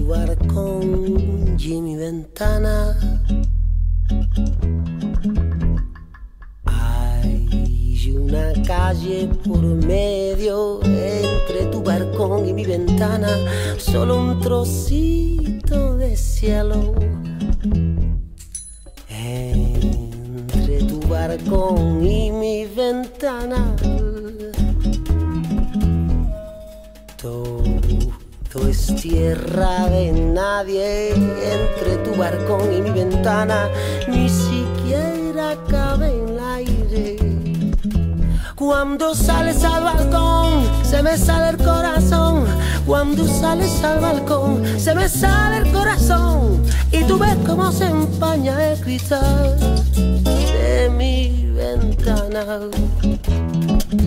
tu balcón y mi ventana hay una calle por medio entre tu balcón y mi ventana, solo un trocito de cielo. Entre tu balcón y mi ventana todo es tierra de nadie. Entre tu balcón y mi ventana ni siquiera cabe el aire. Cuando sales al balcón se me sale el corazón. Cuando sales al balcón se me sale el corazón. Y tú ves cómo se empaña el cristal de mi ventana.